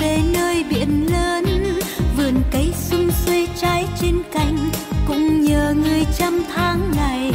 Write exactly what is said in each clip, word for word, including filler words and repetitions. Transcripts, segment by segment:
về nơi biển lớn, vườn cây sum xuê trái trên cành, cũng nhờ người chăm tháng ngày.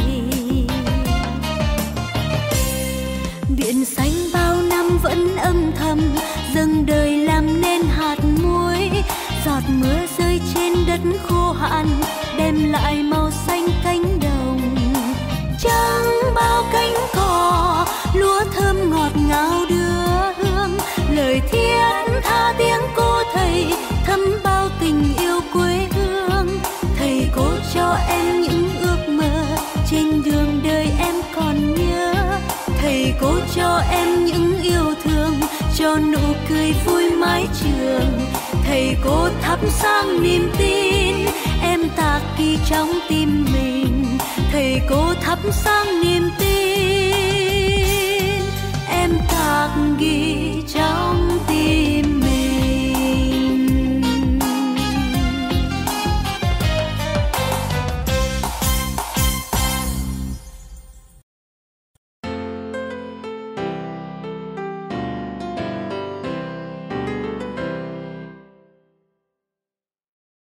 Biển xanh bao năm vẫn âm thầm, dâng đời làm nên hạt muối. Giọt mưa rơi trên đất khô hạn, đem lại màu xanh cánh đồng. Trắng bao cánh cỏ, lúa thơm ngọt ngào đưa hương. Lời thiết tha tiếng cô thầy, thấm bao tình yêu quê hương. Thầy cô cho em những ước mơ, trên đường đời em còn nhớ. Thầy cô cho em những yêu thương, cho nụ cười vui mái trường. Thầy cô thắp sáng niềm tin, em tạc ghi trong tim mình. Thầy cô thắp sáng niềm tin.